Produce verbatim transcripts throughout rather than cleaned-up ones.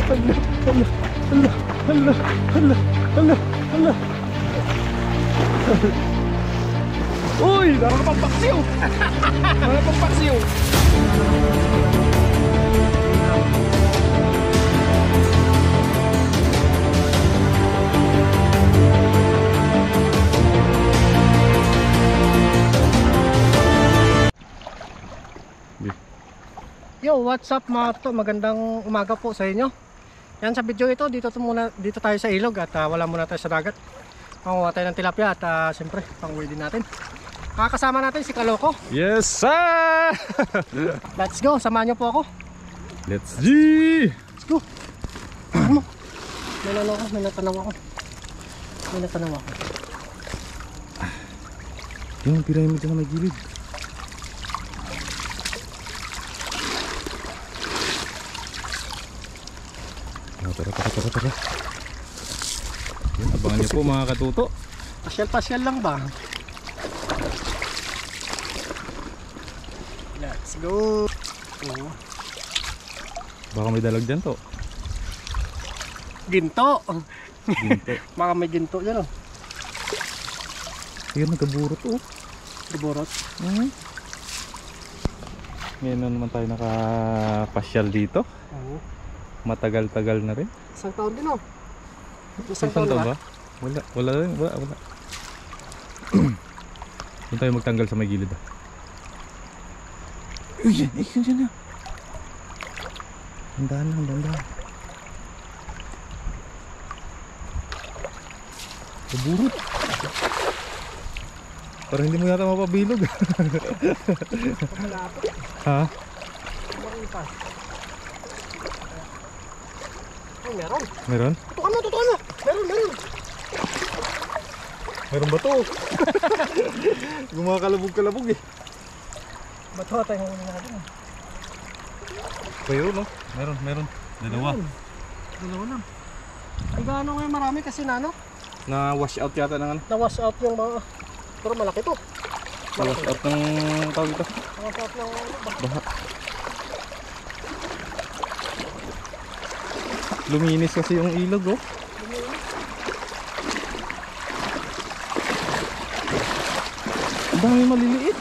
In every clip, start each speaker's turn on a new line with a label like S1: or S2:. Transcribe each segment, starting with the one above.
S1: Hala, hala, hala, hala, hala, hala, hala. Uy, naroon na pang paksiw. Naroon na pang paksiw. Yo, what's up mga to? Magandang umaga po sa inyo. Yan sa video ito, dito, muna, dito tayo sa ilog at uh, wala muna tayo sa dagat. Panguha tayo ng tilapia at uh, siyempre, panguwi din natin. Kakasama natin si Kaloko.
S2: Yes sir!
S1: Let's go, samahan nyo po ako.
S2: Let's G!
S1: Let's go. Ano? May nano ako, may natanaw ako. May natanaw ako.
S2: Yung pyramid na may gilid. Tara, tara, tara, tara. Yan, abangan niyo po mga katuto.
S1: Pasyal-pasyal lang ba? Let's go. Oh.
S2: Baka may dalag dyan to.
S1: Ginto.
S2: Ginto.
S1: Baka may ginto dyan oh.
S2: Yan, nagkaburot oh.
S1: Nagburot.
S2: Hmm. Ngayon na naman tayo nakapasyal dito.
S1: Oo.
S2: Matagal-tagal na rin.
S1: Isang taon din oh.
S2: Isang taon ba? Wala, wala rin, wala, wala. Doon tayo magtanggal sa may gilid ah. Uy, yan, ay, yan, yan na. Handaan lang, handaan. Kaburot. Parang hindi mo yata mapabilog.
S1: Malapit.
S2: Ha?
S1: Maripas. Ay, meron.
S2: Meron?
S1: Tutukan mo, tutukan mo. Meron, meron.
S2: Meron ba to? Gumakalabog-kalabog eh.
S1: Bato tayo huli natin.
S2: Kayo no? Meron, meron. Dalawa.
S1: Meron. Dalawa lang. Ay gaano ngayon marami kasi na ano?
S2: Na wash out yata ng ano?
S1: Na-wash out yung mga... Pero malaki to.
S2: Na wash out ng tawag ito.
S1: Na-wash out ng...
S2: Baha. Luminis kasi yung ilog oh. Ang dami maliliit.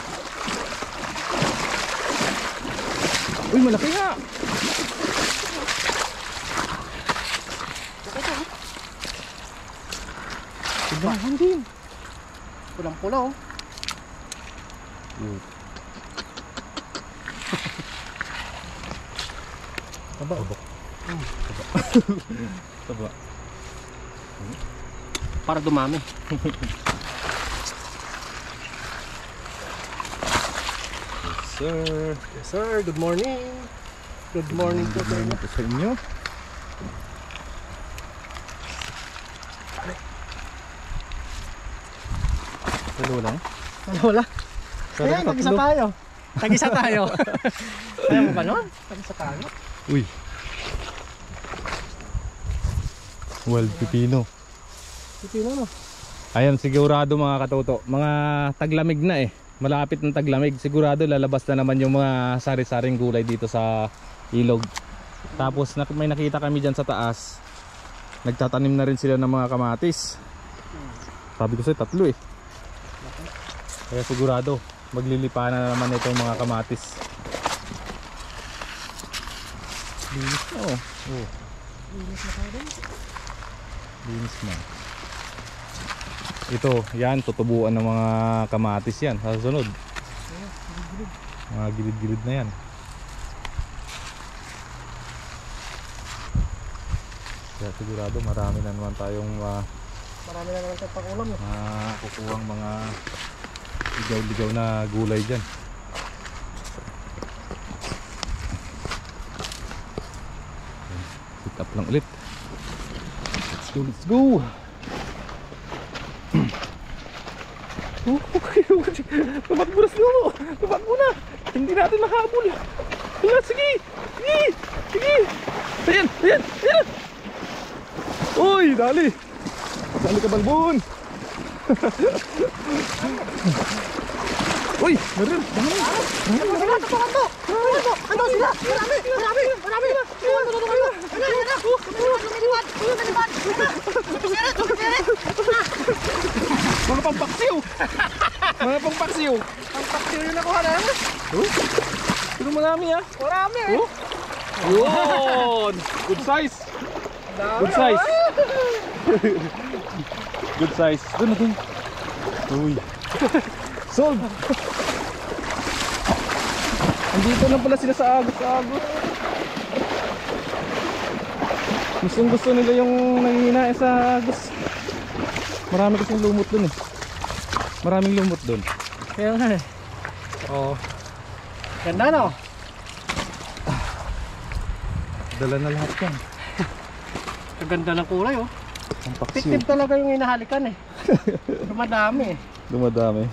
S2: Uy, malaki nga. Tignan din.
S1: Pulang-pula oh.
S2: Uh. Taba, taba.
S1: Hmm.
S2: Taba. Taba.
S1: Para dumami.
S2: Yes sir.
S1: Yes sir, good morning. Good morning po sa inyo.
S2: Ito sa inyo. Dalawa lang?
S1: Wala.
S2: Sarang
S1: Ayan, tag-isa
S2: tatlo.
S1: tayo. Tag-isa tayo. Kaya mo ba nun? Tag-isa tayo.
S2: Uy. Wild pipino.
S1: Pipino no?
S2: Ayan, sigurado mga katoto. Mga taglamig na eh. Malapit ng taglamig. Sigurado lalabas na naman yung mga sari-saring gulay dito sa ilog. Tapos may nakita kami dyan sa taas. Nagtatanim na rin sila ng mga kamatis. Sabi ko sa'yo, tatlo eh. Kaya sigurado maglilipa na naman itong mga kamatis. Linis na oh. Oh.
S1: Linis na tayo din.
S2: Linis na. Ito, yan, tutubuan ng mga kamatis yan sa sunod. Mga gilid-gilid na yan. Kaya sigurado marami na naman tayong uh,
S1: Marami na naman tayong pang-ulam eh.
S2: uh, kukuhang mga ligaw-ligaw na gulay dyan. Sit up lang ulit. Let's go, let's go. Oh, kapag-buras na mo. Kapag mo na. Hindi natin mahabol. Wala, sige. Sige. Sige. Ayan, ayan, ayan. Uy, dali. Dali ka balbon. Uy, meron. Dami.
S1: Ano sila? Tutukan mo! Tutukan mo! Ano sila? Marami! Marami! Marami! Tutukan mo! Tutukan mo! Ano? Ano?
S2: paksiw.
S1: Ang paksiw yung nakuha namin.
S2: Oh. Pero marami ah.
S1: Marami eh.
S2: Oh. Yun. Good size.
S1: Dami,
S2: Good size.
S1: ah.
S2: Good size. Doon na doon. Uy. Sold. Andito na pala sila sa agos, sa agos. Gustong gusto nila yung nanghihina sa agos. Marami kasing lumot dun eh. Maraming lumot dun.
S1: Kaya nga eh.
S2: Oo.
S1: Ganda no?
S2: Dala na lahat yan.
S1: Kaganda ng kulay oh.
S2: Ang paksiw.
S1: Tiktib talaga yung hinahalikan eh. Dumadami eh.
S2: Dumadami.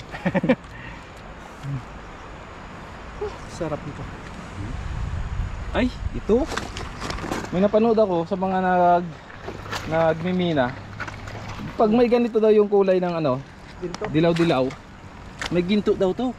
S1: Sarap nito.
S2: Ay, ito. May napanood ako sa mga nag nagmimina. Pag may ganito daw yung kulay ng ano,
S1: Ginto.
S2: dilaw-dilaw, may ginto daw to.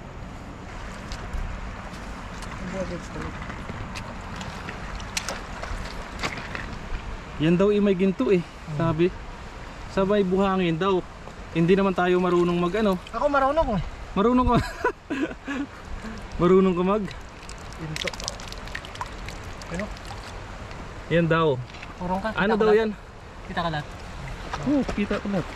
S2: Yan daw ay may ginto eh, sabi. Sa may buhangin daw. Hindi naman tayo marunong mag ano.
S1: Ako marunong eh.
S2: Marunong ka. Marunong ka mag.
S1: Ginto. Ano?
S2: Yan daw.
S1: Urong ka?
S2: Ano
S1: Kita
S2: daw
S1: ka
S2: yan?
S1: lahat? Kita ka lahat.
S2: Oh, kita ko na.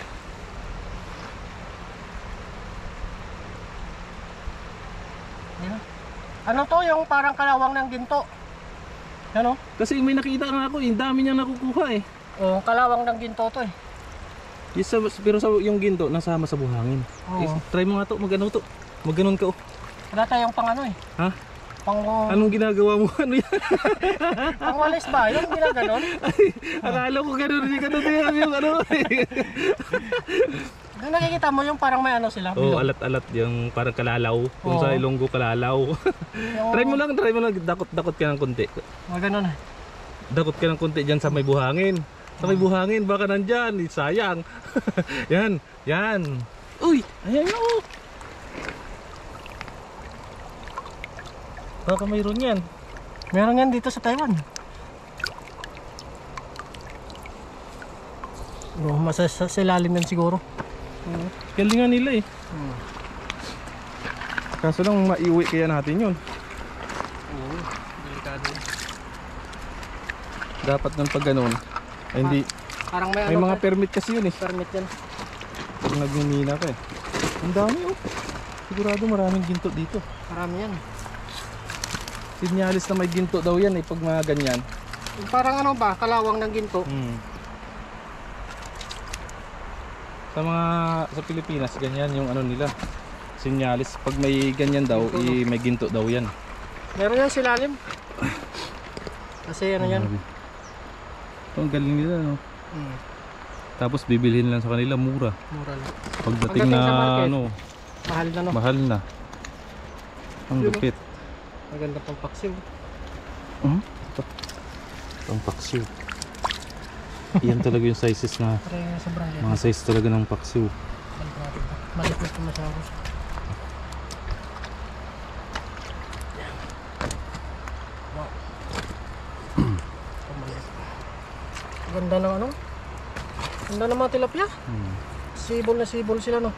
S1: Ano? Ano to yung parang kalawang ng ginto? Ano?
S2: Kasi may nakita nga ako, yung dami niya nakukuha eh.
S1: Oh, kalawang ng ginto to eh.
S2: Yes, sa, pero sa yung ginto nasama sa buhangin.
S1: Oo.
S2: Eh, try mo nga to, magano to. Maganon ka oh.
S1: Wala tayong pang ano eh.
S2: Ha?
S1: Pang,
S2: Anong ginagawa mo? Ano yan?
S1: pang walis ba? Yung ginaganon?
S2: Ay, akala ko gano'n, hindi ganun yung, yung ano.
S1: Doon nakikita mo yung parang may ano sila.
S2: Oh,
S1: bilog.
S2: alat-alat yung parang kalalaw. Kung
S1: Oo.
S2: sa Ilonggo kalalaw.
S1: Yung,
S2: Try mo lang, try mo lang. Dakot-dakot ka ng konti.
S1: mga ganun eh.
S2: Dakot ka ng konti dyan sa may buhangin. Sa may buhangin, baka nandyan. Eh, sayang. Yan, yan. Uy, ayan na oh. Baka mayroon yan.
S1: Meron yan dito sa Taiwan. Oh, masasilalim yan siguro.
S2: Uh, Galingan nila eh.
S1: Hmm.
S2: Kaso lang maiuwi kaya natin yun.
S1: Oo, delikado.
S2: Dapat ng pag ganun. Ay, hindi.
S1: Parang may,
S2: May
S1: ano
S2: mga
S1: pa-
S2: permit kasi yun eh.
S1: permit yan.
S2: Pag nagmimina ka eh. Ang dami oh. Sigurado maraming ginto dito.
S1: Marami yan.
S2: Sinyalis na may ginto daw yan eh pag mga ganyan.
S1: Yung parang ano ba, kalawang ng ginto.
S2: Hmm. Sa mga sa Pilipinas ganyan yung ano nila. Sinyalis pag may ganyan daw,
S1: Ginto,
S2: i, may ginto daw yan.
S1: Meron yan silalim. Kasi ano yan.
S2: Oh, ang galing nila no.
S1: Hmm.
S2: Tapos bibilhin lang sa kanila mura.
S1: Mura lang.
S2: Pagdating
S1: Pagdating
S2: na
S1: sa market,
S2: ano,
S1: Mahal na no.
S2: mahal na. Ang
S1: Yun, no?
S2: lupit.
S1: Maganda pang paksiw.
S2: Hmm? Ang paksiw. Iyan talaga yung sizes na
S1: Pero yung sobrang yan.
S2: mga size talaga ng paksiw.
S1: Malipit na masyado. Wow. Pamalik. Ganda ng ano? Ganda ng mga tilapia.
S2: Hmm.
S1: Sibol na sibol sila no.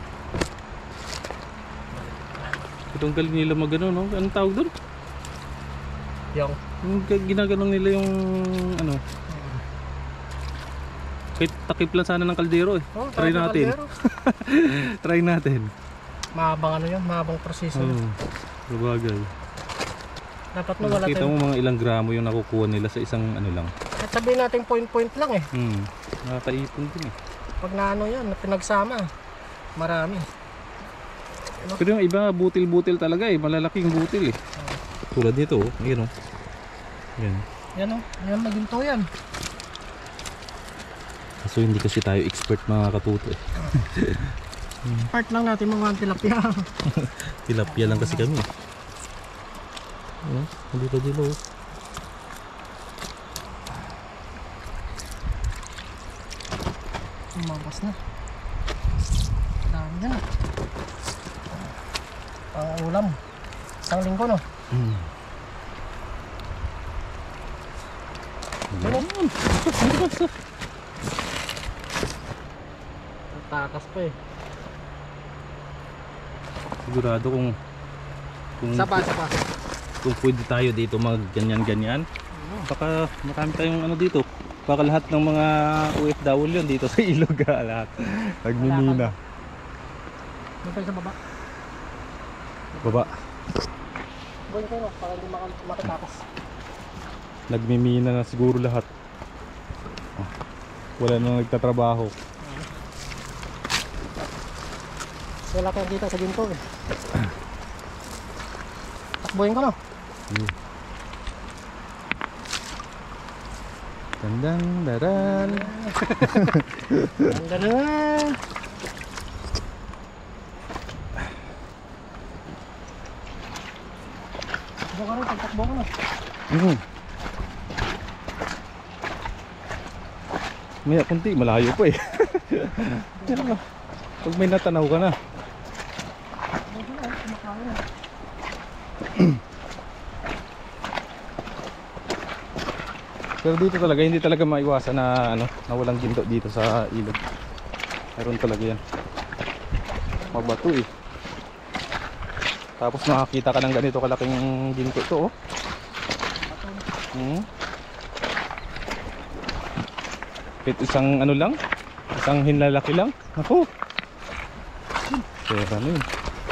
S2: Itong galing nila magano no? Anong tawag doon?
S1: Yung.
S2: Yung g- ginaganon nila yung ano. Kahit takip lang sana ng kaldero eh.
S1: Oh,
S2: Try
S1: kahit
S2: natin.
S1: kaldero.
S2: Try natin.
S1: Mahabang ano yun, mahabang proseso.
S2: Oo. Sabagay.
S1: Dapat mo wala
S2: Nakita
S1: tayong,
S2: mo mga ilang gramo yung nakukuha nila sa isang ano lang.
S1: at sabihin natin point-point lang eh.
S2: Hmm. Nakakaipon din eh.
S1: Pag na ano yan, na pinagsama, marami.
S2: Pero yung iba butil-butil talaga eh. Malalaking butil eh. Tulad nito oh. Ayan oh. Yan.
S1: Yan o, yan maginto yan.
S2: So hindi kasi tayo expert mga katuto eh.
S1: Part lang natin mga tilapia.
S2: Tilapia lang kasi kami. Oh, hindi pa dilo.
S1: Umagas na. Dami na. Pang ulam. Isang linggo no.
S2: Hmm.
S1: Ano? Takas pa eh.
S2: sigurado kung kung,
S1: Sapa, sapa.
S2: kung pwede tayo dito mag ganyan ganyan. Baka marami tayong ano dito. Baka lahat ng mga O F W yun dito sa ilog ha, lahat. Nagmimina.
S1: Doon tayo sa baba.
S2: Baba.
S1: Buwan kayo, para hindi mak- makatakas.
S2: Nagmimina na siguro lahat. Oh, wala nang nagtatrabaho.
S1: Wala tayong kita sa ginto eh. Takbuhin ko no?
S2: Hmm. Dandang daran.
S1: Ganda na. Takbo ka rin, pagtakbo ka na.
S2: Mm. Maya kunti, malayo pa eh. Pero, pag may natanaw ka na. Pero dito talaga, hindi talaga maiwasan na ano, na walang ginto dito sa ilog. Meron talaga yan. Mabato eh. Tapos makakita ka ng ganito kalaking ginto to oh. Hmm. Kahit isang ano lang, isang hinlalaki lang. Ako. Pera na yun.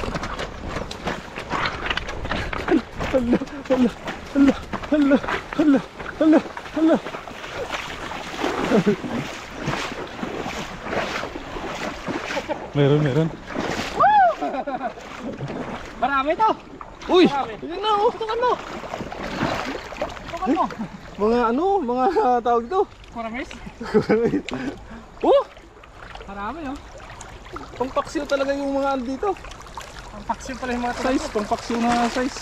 S2: Hala, hala, hala, hala, hala, hala, hala. Meron, meron.
S1: Marami to!
S2: Uy!
S1: Marami.
S2: Yun na oh!
S1: Tukan mo! Tukan mo!
S2: Mga ano, mga tawag to.
S1: Kuramis?
S2: Oh!
S1: Marami oh.
S2: Pangpaksiw talaga yung mga ano dito.
S1: Ang paksiw pala yung mga to.
S2: Size, pangpaksiw na size.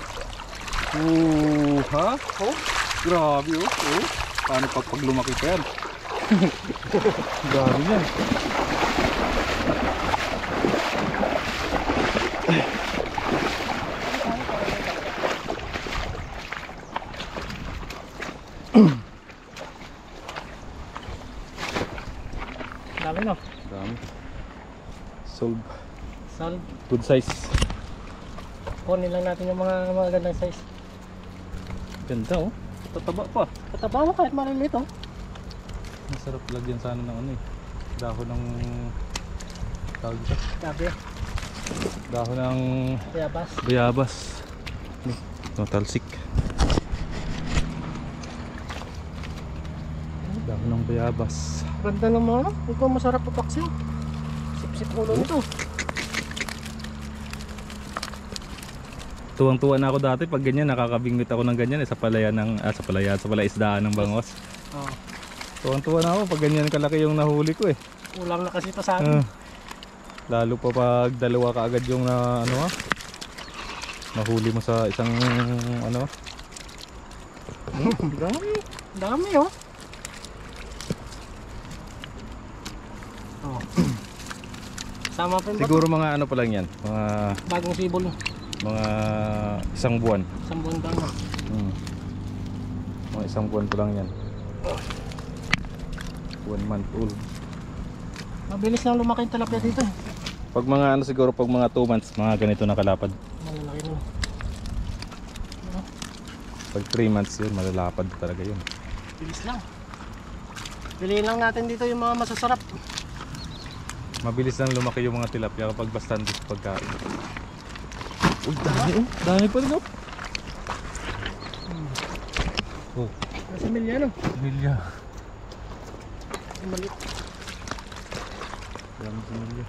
S2: Oh, ha? Oh, grabe oh. Oh, paano pag pag lumaki pa yan? Grabe yan.
S1: Dami no?
S2: Dami. Solve.
S1: Solve.
S2: Good size.
S1: Kunin lang natin yung mga magandang size.
S2: Ganda oh. Tataba pa.
S1: Kataba mo kahit maliliit oh.
S2: Masarap lagyan sana ng ano eh. Dahon ng tawag dito.
S1: Gabi.
S2: Dahon ng
S1: Bayabas.
S2: bayabas. No, talsik. Dahon ng bayabas.
S1: Ganda ng mga ano. Ito masarap pa paksiw. Sip-sip ulo nito.
S2: Tuwang-tuwa na ako dati pag ganyan, nakakabingwit ako ng ganyan eh, sa palayan ng ah, sa palayan, sa palaisdaan ng Bangos.
S1: Oh.
S2: Tuwang-tuwa na ako pag ganyan kalaki yung nahuli ko eh.
S1: Ulang na kasi ito sa akin.
S2: Ah, lalo pa pag dalawa kaagad yung na ano ah. Nahuli mo sa isang ano.
S1: Dami. Dami oh. Oh. Sama pa yung bato.
S2: Siguro mga ano pa lang yan, mga
S1: Bagong sibol.
S2: mga isang buwan.
S1: Isang buwan lang oh.
S2: Hmm. Mga isang buwan pa lang yan. One month old.
S1: Mabilis lang lumaki yung tilapia dito eh.
S2: Pag mga ano siguro pag mga two months, mga ganito na kalapad.
S1: Malalaki na.
S2: Pag three months yun, malalapad talaga yun.
S1: Bilis lang. Piliin lang natin dito yung mga masasarap.
S2: Mabilis lang lumaki yung mga tilapia kapag bastante sa pagkain. Uy, dami oh. Dami pa rin oh. Oh,
S1: Nasa milya no?
S2: milya.
S1: Yung maliit.
S2: Dami sa milya.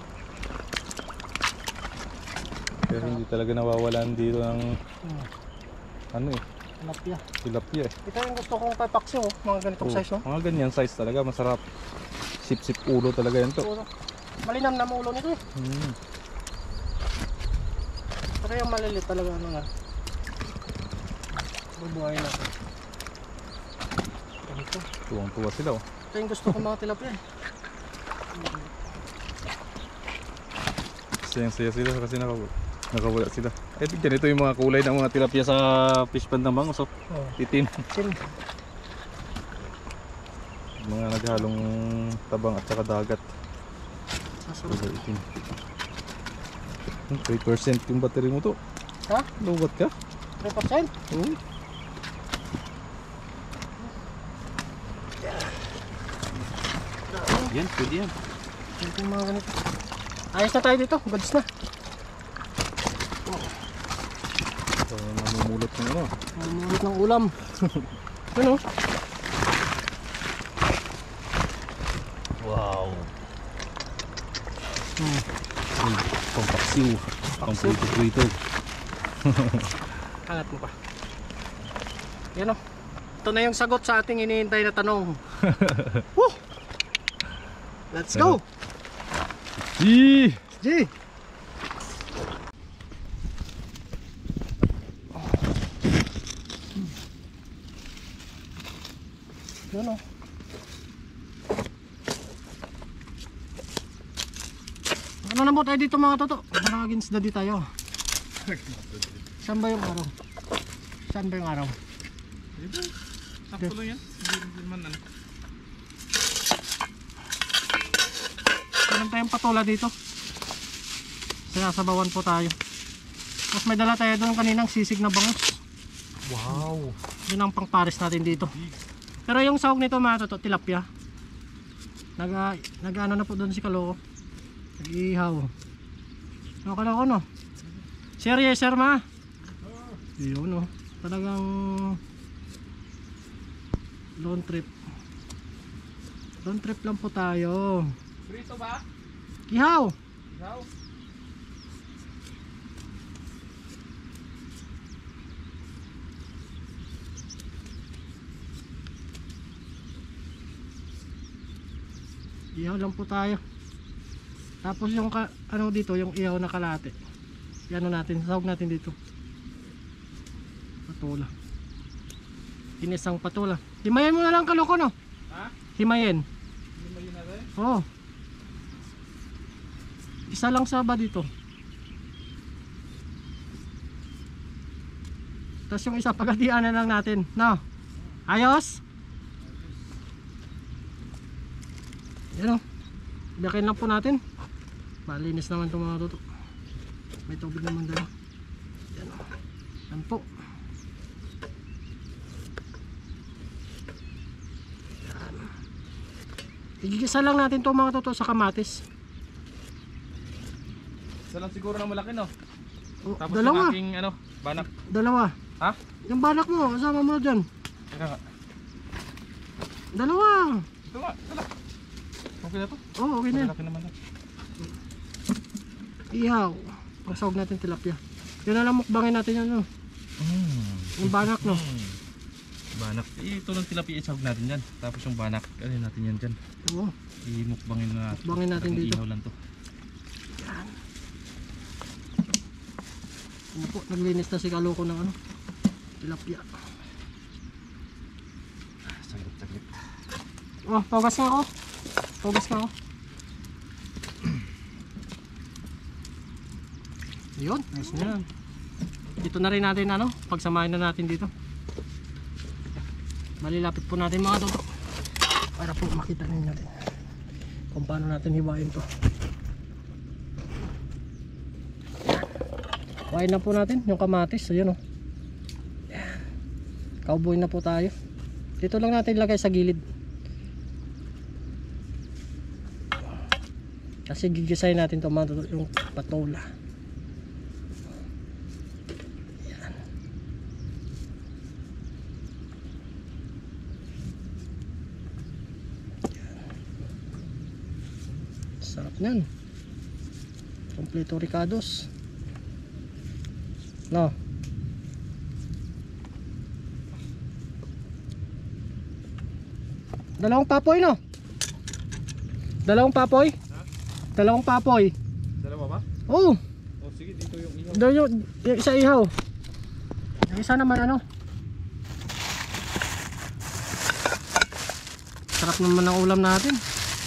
S2: Pero hindi talaga nawawalan dito ng
S1: Hmm.
S2: ano eh,
S1: Tilapia.
S2: tilapia eh.
S1: Ito yung gusto kong papaksyo oh. Mga ganitong
S2: Oh,
S1: size oh.
S2: mga ganyan size talaga, masarap. Sip-sip ulo talaga yan to.
S1: Puro. Malinam na ulo nito eh.
S2: Hmm.
S1: Pero yung maliliit talaga ano nga. Bubuhayin natin. Ito.
S2: Tuwang-tuwa sila oh.
S1: Ito yung gusto kong mga tilapia eh.
S2: Sayang-saya sila kasi nakawala, nakawala sila. Eh, tignan ito yung mga kulay ng mga tilapia sa fish pond ng Bangos oh.
S1: Oh.
S2: Itim.
S1: Sin.
S2: Mga naghalong tabang at saka dagat.
S1: Sasurot.
S2: Kulay itim. three percent yung battery mo to.
S1: Ha?
S2: Lugat ka?
S1: three percent?
S2: Oo. Yan, pwede yan.
S1: Ito yung mga ganito. Ayos na tayo dito. Goods na.
S2: So, namumulot ng ano.
S1: Mamulot ng ulam. Ano?
S2: Wow.
S1: Hmm.
S2: Ay, pampaksiw. Pamprito-prito.
S1: Angat mo pa. Yan o. Ito na yung sagot sa ating iniintay na tanong. Woo! Let's go!
S2: Gee!
S1: G! Yan o. Ano na mo tayo dito mga toto? Parang against the day tayo. Saan ba yung araw? Saan ba yung araw?
S2: Dito. Sakto lang yan. Hindi naman ano.
S1: Meron tayong patola dito. Sinasabawan po tayo. Tapos may dala tayo doon kaninang sisig na bangus.
S2: Wow.
S1: Yun ang pangpares natin dito. Pero yung sahog nito mga toto, tilapia. Nag, nag ano na po doon si Kaloko. Nag-ihaw. Ano Kaloko no? Sir, yes sir ma. Yun no. Talagang long trip. Long trip lang po tayo.
S2: Prito ba?
S1: Ihaw.
S2: Ikaw?
S1: Ihaw lang po tayo. Tapos yung ka, ano dito, yung ihaw na kalate. Yan natin, sahog natin dito. Patola. Inisang patola. Himayin mo na lang Kaloko no?
S2: Ha?
S1: Himayin.
S2: Hindi mo yun natin?
S1: Oo. Isa lang sa ba dito. Tapos yung isa pagatian na lang natin. No? Ayos? Yan o. Biyakin lang po natin. Malinis naman itong mga tuto. May tubig naman dala. Yan o. Yan po. Yan. Igigisa lang natin itong mga tuto sa kamatis.
S2: Isa lang siguro na malaki no?
S1: O,
S2: Tapos
S1: dalawa.
S2: yung aking ano, banak.
S1: Dalawa.
S2: Ha?
S1: Yung banak mo, kasama mo dyan.
S2: Teka nga.
S1: Dalawa.
S2: Ito nga, ito lang. Okay na to?
S1: Oo, okay na yan.
S2: Malaki naman na.
S1: Ihaw. Masawag natin tilapia. Yun na lang mukbangin natin yan. No?
S2: Mm.
S1: Yung banak no.
S2: Mm. Banak. Eh, ito lang tilapia isahog natin yan. Tapos yung banak, ano natin yan dyan.
S1: Oo.
S2: Imukbangin na natin.
S1: Mukbangin natin
S2: Talagang
S1: dito.
S2: Ihaw lang to.
S1: Yan. Ano po, naglinis na si Kaloko ng ano. Tilapia.
S2: Saglit, saglit.
S1: Oh, pagas nga ako. Pagas nga ako. Yun, nice na yan. Dito na rin natin ano, pagsamahin na natin dito. Malilapit po natin mga toto. Para po makita ninyo natin kung paano natin hiwain to. Hiwain na po natin yung kamatis. Ayun o. Yan. Cowboy na po tayo. Dito lang natin ilagay sa gilid. Kasi gigisahin natin to mga toto, yung patola. Sarap nyan. Kompleto ricados. No. Dalawang papoy no. Dalawang papoy. Dalawang papoy.
S2: Dalawa ba?
S1: Oh.
S2: Oh, sige, dito yung ihaw.
S1: Doon yung, yung isa ihaw. Yung isa naman ano. Sarap naman ang ulam natin.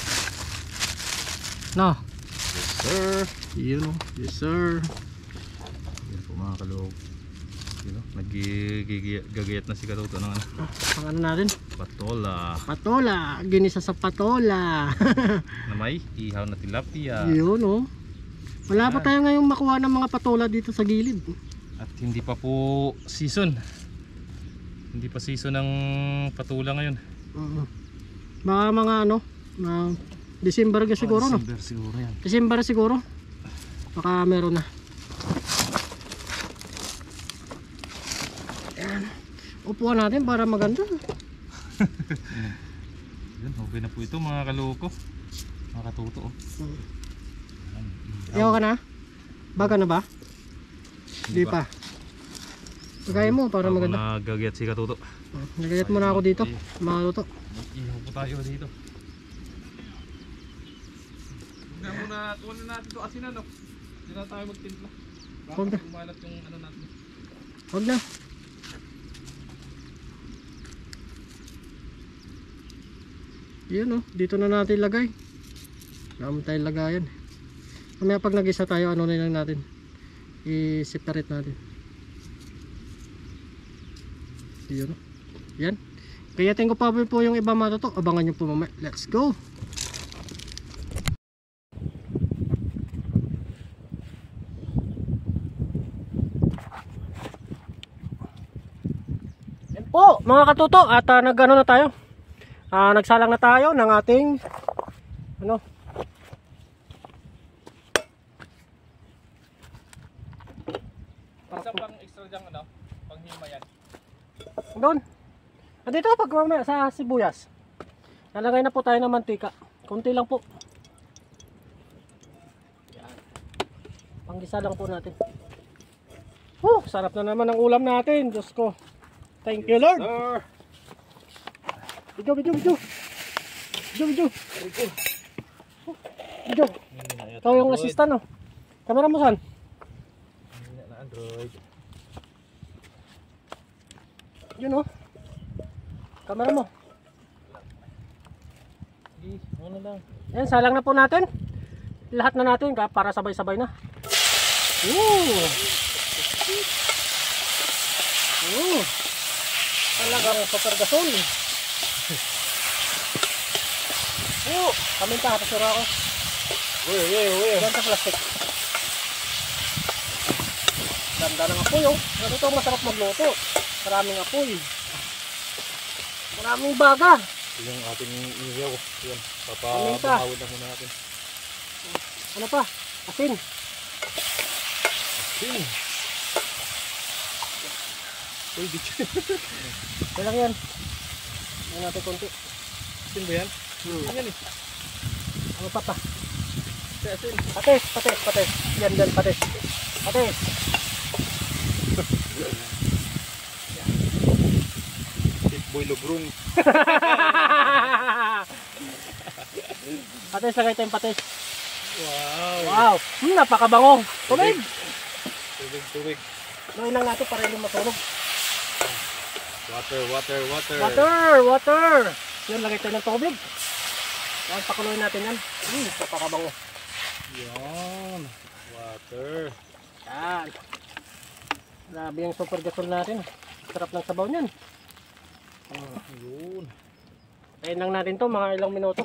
S1: No.
S2: Yes, sir.
S1: Yun o. Yes sir.
S2: Yan po mga kaloob. You know, nagigagayat na si Katuto ng ano,
S1: Pang ano natin?
S2: patola
S1: Patola. Ginisa sa patola.
S2: na may ihaw na tilapia.
S1: Yun o. Wala pa tayo ngayong makuha ng mga patola dito sa gilid.
S2: At hindi pa po season. Hindi pa season ng patula ngayon.
S1: Oo. Mga mga ano, mga December ka siguro,
S2: oh,
S1: no?
S2: December siguro yan.
S1: December siguro. Baka meron na. Ayan. Upuan natin para maganda.
S2: Yan, okay na po ito mga kaloko. Mga katuto. Oh.
S1: Ayaw ka na? Baga na ba? Hindi pa. Lagay mo para maganda.
S2: Nagagayat si katuto.
S1: Nagayat mo na ako dito. Mga luto.
S2: Ihaw po tayo dito. Huwag muna, kuha na natin ito asinan, no? Hindi na tayo magtimpla.
S1: Huwag na.
S2: Baka kumalat yung ano natin.
S1: Huwag na. Yun, oh. Dito na natin lagay. Naman tayong lagayan. Mamaya pag nag-isa tayo, ano na lang natin, i-separate natin. Yun, oh. Yan. Kaya tingko pa po yung iba matuto. Abangan nyo po mamaya. Let's go! Yan po mga katuto. At uh, nag-ano na tayo. Uh, nagsalang na tayo ng ating ano
S2: Isa pang extra dyang ano, panghimayan.
S1: doon. Andito pag mamaya sa sibuyas. Nalagay na po tayo ng mantika. Kunti lang po. Yan. Panggisa lang po natin. Oh, sarap na naman ang ulam natin. Diyos ko. Thank you Lord.
S2: Sir.
S1: Video, video, video. Video, video. Video. Ikaw yung assistant, no? Kamera mo saan?
S2: Hindi na Android.
S1: Yun, oh. Kamera mo.
S2: Sige, ano lang.
S1: Ayan, salang na po natin. Lahat na natin para sabay-sabay na. Woo! Woo! Talagang super gasol. Oo, kaminta, pasura ako.
S2: Uy, uy, uy.
S1: Yan sa plastic. Ganda ng apoy, oh. Ganito masarap magluto. Maraming apoy. Maraming baga.
S2: Ito yung ating inihaw. Yan,
S1: Kaminta.
S2: papabahawid na muna natin.
S1: Ano pa? Asin.
S2: Asin. Uy, bitch.
S1: Kaya lang yan. Yan natin konti.
S2: Asin ba yan?
S1: Hmm.
S2: Yan eh.
S1: Ano pa pa?
S2: Asin.
S1: Patis, patis, patis. Yan, yan, patis. Patis.
S2: Big boy logrong.
S1: Patis, lagay tayong patis.
S2: Wow.
S1: Wow. Hmm, napakabango. Tubig.
S2: Tubig, tubig.
S1: Gawin lang natin para hindi masunog.
S2: Water, water, water.
S1: Water, water. Yan, lagay tayo ng tubig. Yan, pakuluin natin yan. Hmm, napakabango.
S2: Yan. Water.
S1: Yan. Grabe yung super gasol natin. Sarap ng sabaw niyan.
S2: Ah, yun.
S1: Kain lang natin to mga ilang minuto.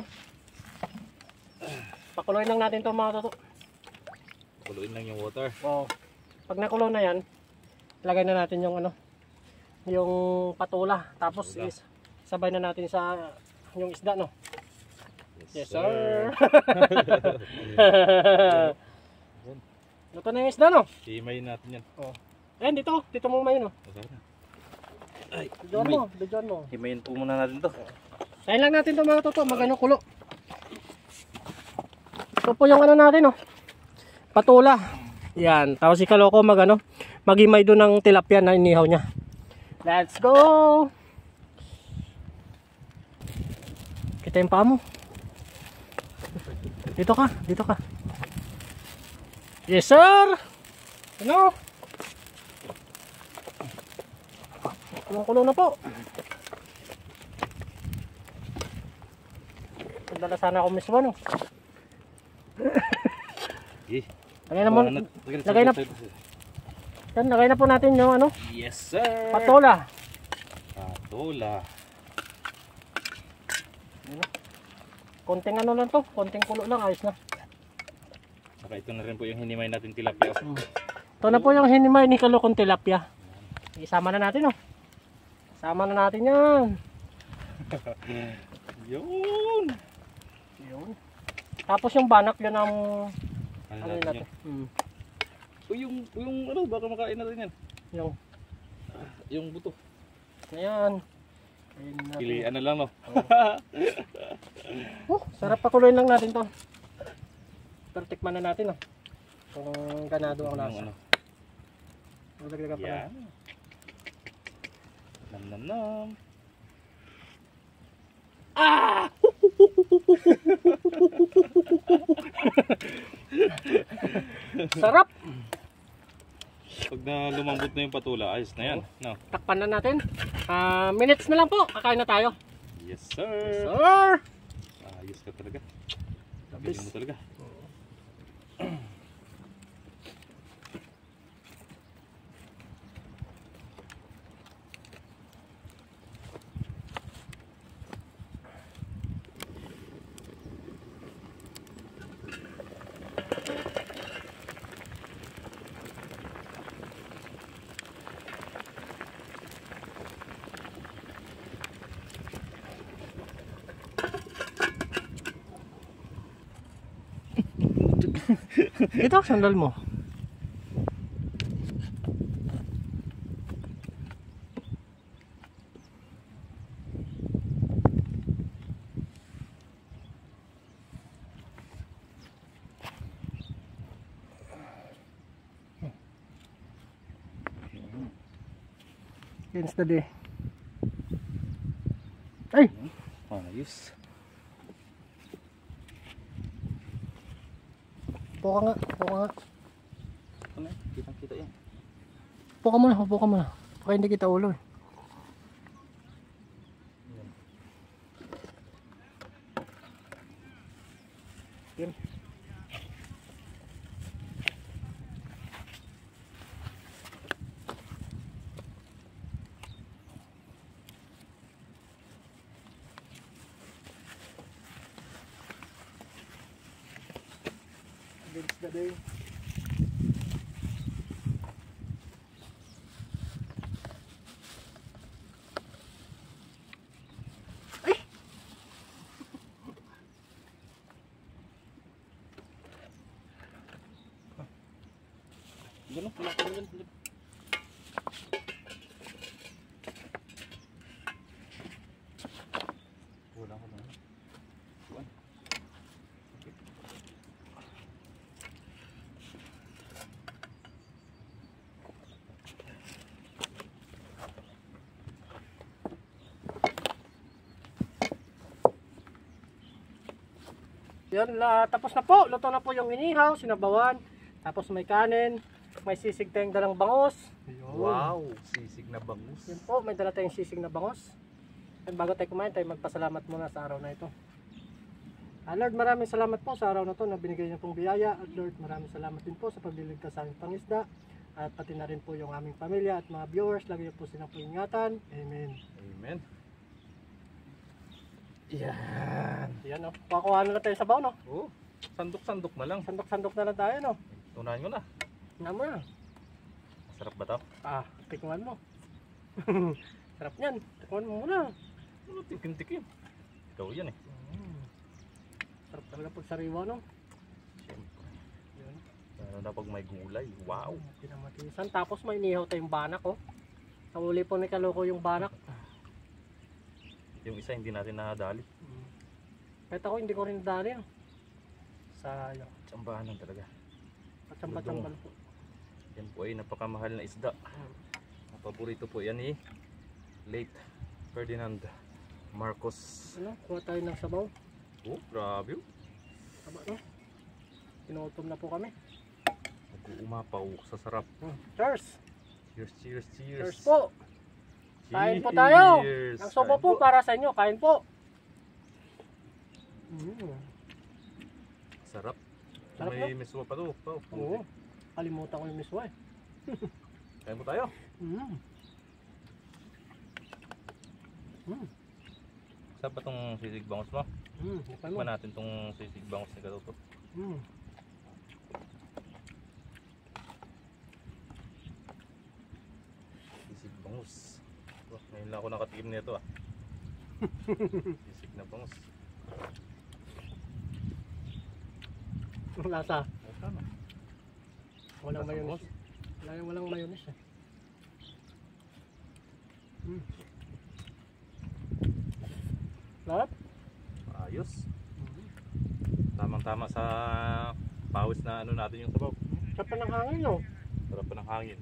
S1: Pakuluin lang natin to mga toto.
S2: Kuluin lang yung water.
S1: Oh. Pag nakulo na yan, lagay na natin yung ano, yung patula. Tapos
S2: Patula.
S1: is sabay na natin sa yung isda, no? Yes, sir. Luto na yung isda, no?
S2: Himayin natin yan.
S1: Oh. Ayan, dito. Dito mo mayin, no?
S2: Ay,
S1: Bidyoan mo, bidyoan mo.
S2: himayin po muna natin to.
S1: Kain lang natin to mga toto, magano kulo. Ito po yung ano natin, no? Patula. Yan, tapos si Kaloko mag ano, maghimay doon ng tilapia na inihaw niya. Let's go! Kita yung paa mo. Dito ka, dito ka. Yes sir! Ano? Kulong-kulo na po. Nagdala sana ako mismo, no?
S2: Eh,
S1: Lagay na mo, lagay na, yan, lagay na po natin yung ano,
S2: yes sir.
S1: patola.
S2: Patola.
S1: Konting ano lang to, konting kulo lang, ayos na.
S2: Saka ito na rin po yung hinimay natin tilapia.
S1: Hmm. Ito na po yung hinimay ni Kalokong tilapia. Isama na natin oh. Isama na natin yan.
S2: Yun!
S1: Yun. Tapos yung banak yun ang
S2: Ano
S1: ano
S2: natin
S1: natin.
S2: yun?
S1: Hmm.
S2: O yung, yung ano, baka makain natin yan.
S1: Yung
S2: Yung buto.
S1: ayan. Ayun natin.
S2: Pilihan na lang no.
S1: Oh, sarap pakuloyin lang natin to. Pero tikman na natin oh. Kung ganado ang lasa.
S2: Ano.
S1: Magdagdagan pa
S2: Yan.
S1: lang.
S2: Nam nam nam.
S1: Ah! Sarap!
S2: Pag na lumambot na yung patula, ayos na yan. No.
S1: Takpan na natin. Ah, minutes na lang po. Kakain na tayo.
S2: Yes sir.
S1: Sir!
S2: Ayos ka talaga. Galing mo talaga.
S1: Ito, sandal mo. Against the day. Ay!
S2: Ayos.
S1: Upo ka nga, upo ka nga.
S2: Ano yan? Kitang kita yan.
S1: Upo ka muna, upo ka muna. Baka hindi kita ulo eh. Yan. Against the day.
S2: Yan o, pulakan mo yan. Wala ko lang. Kuan.
S1: Yan, la, tapos na po. Luto na po yung inihaw, sinabawan. Tapos may kanin. May sisig tayong dalang bangos. Ayun.
S2: Wow, sisig na bangus.
S1: Yan po, may dala tayong sisig na bangos. And bago tayo kumain, tayo magpasalamat muna sa araw na ito. Ah, Lord, maraming salamat po sa araw na ito na binigay niyo pong biyaya. At Lord, maraming salamat din po sa pagliligtas sa aming pangisda. At pati na rin po yung aming pamilya at mga viewers. Lagi niyo po silang poingatan. Amen.
S2: Amen. Yan.
S1: Yan o. Pakuha na lang tayo sa baon o.
S2: Oh, sandok-sandok na lang.
S1: Sandok-sandok na lang tayo no.
S2: Unahin ko na.
S1: Nama na.
S2: Masarap ba to?
S1: Ah, tikman mo. Sarap yan. Tikman mo muna.
S2: Ano, tikim-tikim. Ikaw yan eh.
S1: Mm. Sarap talaga pag sariwa no.
S2: Siyempre.
S1: Yun.
S2: Lalo na pag may gulay. Wow.
S1: Pinamatisan. Tapos may inihaw tayong banak oh. Nahuli po ni Kaloko yung banak.
S2: Yung isa hindi natin nadali.
S1: Mm. Kahit ako hindi ko rin nadali no. Sayang.
S2: Tsambahan lang talaga.
S1: Patsamba-tsambal po.
S2: Yan po ay napakamahal na isda. Ang paborito po yan eh. Late Ferdinand Marcos.
S1: Ano? Kuha tayo ng sabaw.
S2: Oh, grabe.
S1: Tama no? Pinutom na po kami.
S2: Nag-uumapaw sa sarap.
S1: Mm. Cheers!
S2: Cheers, cheers, cheers.
S1: Cheers po! Kain po tayo!
S2: Cheers.
S1: Ang sobo
S2: Kain
S1: po para sa inyo. Kain po! Mm.
S2: Sarap.
S1: Sarap
S2: May miswa pa to. Oh,
S1: Oo. Kalimutan ko yung miswa eh.
S2: Kain po tayo.
S1: Mm. Mm.
S2: Saan pa tong sisig bangus mo?
S1: Mm. Ito mo.
S2: Tikman natin tong sisig bangus ni Katuto.
S1: Mm.
S2: na ako nakatikim nito ah. Sisig na bangus.
S1: Ang lasa.
S2: Lasa na.
S1: Walang
S2: Lasa
S1: mayonnaise. Walang, walang mayonnaise eh. Mm. Sarap.
S2: Ayos. Tamang-tama sa pawis na ano natin yung sabaw.
S1: Sarap pa ng hangin no?
S2: Sarap pa ng hangin.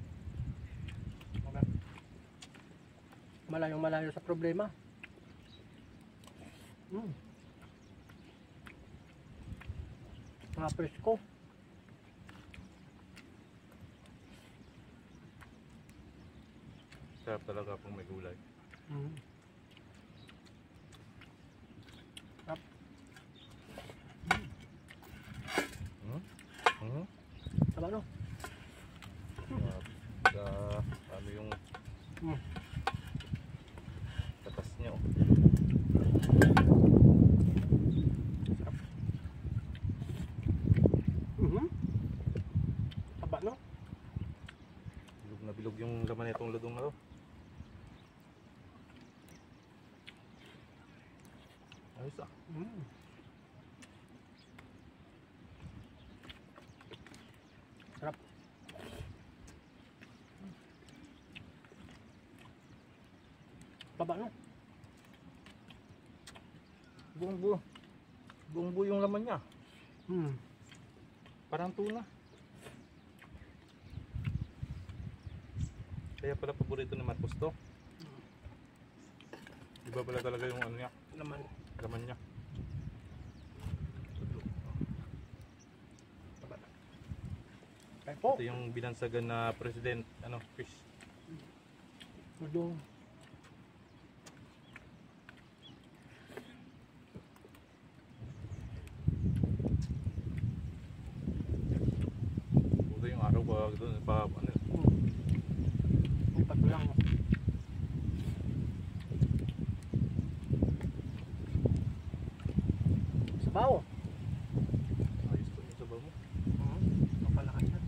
S1: Malayong malayo sa problema. Mm. Mga presko.
S2: Sarap talaga kung may gulay.
S1: Mm. Sarap.
S2: Hmm? Hmm?
S1: Tama no?
S2: Uh, ano yung
S1: Mm.
S2: katas niya oh.
S1: Sarap. Mhm. Taba no?
S2: Bilog na bilog yung laman nitong ludong na to. Ayos ah.
S1: Mm. Sarap. Taba no?
S2: Buong buo. Buong buo yung laman niya.
S1: Mm.
S2: Parang tuna. Kaya pala paborito ni Marcos to. Iba pala talaga yung ano niya,
S1: Naman.
S2: laman niya.
S1: Taba na. Kaya po.
S2: Ito yung binansagan na president, ano, fish.
S1: Udong.
S2: Ito yung araw pa doon, pa ano.
S1: Mm. May patulang. Sabaw.
S2: Ayos to yung sabaw mo.
S1: Mm. Mapalakas yan.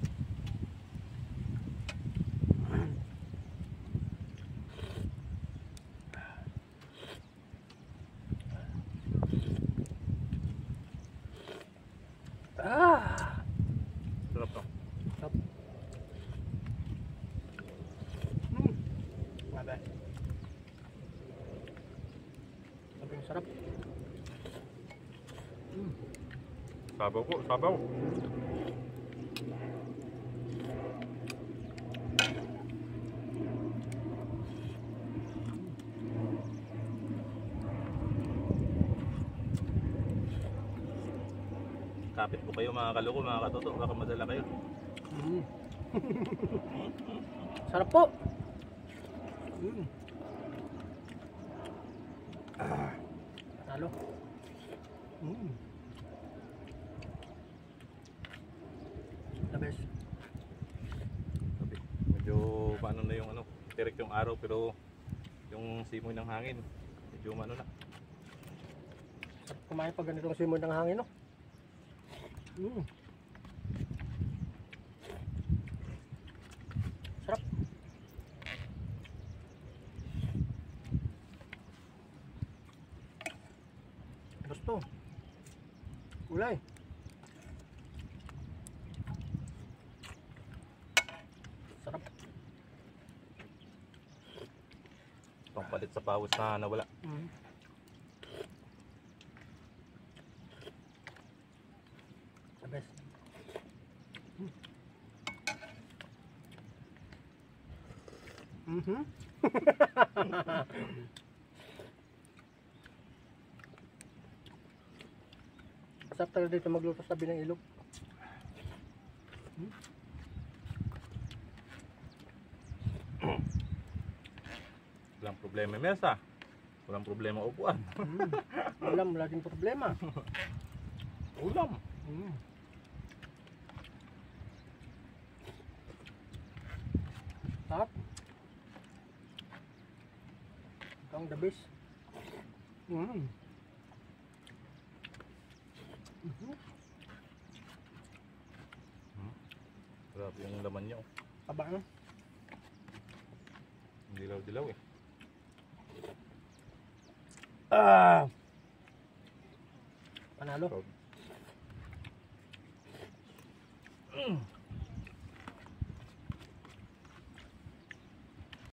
S1: Ah!
S2: Sarap to.
S1: Sarap. Mm. Grabe. Sabi yung sarap. Mm.
S2: Sabaw po, sabaw. Kapit po kayo mga kaloko, mga katoto, baka madala kayo.
S1: Mm. Sarap po. Mm. Ah. Talo. Mm. The best.
S2: Sabi, medyo paano na yung ano, direct yung araw pero yung simoy ng hangin, medyo ano na.
S1: Sarap kumain pag ganitong simoy ng hangin, no? Mm. Sarap. Gusto. Ulay. Sarap.
S2: Itong palit sa pawis na nawala.
S1: Mm. The best. Mm. Mhm. Sarap talaga dito magluto sa tabi ng ilog. Hmm?
S2: Walang problema mesa. Walang problema upuan.
S1: Mm. Ulam, wala din problema.
S2: Ulam.
S1: Mm. Sarap. Ito ang the best. Mm. Mhm.
S2: Grabe yung laman niya oh.
S1: Taba no?
S2: Dilaw-dilaw eh.
S1: Ah. Panalo. Mm.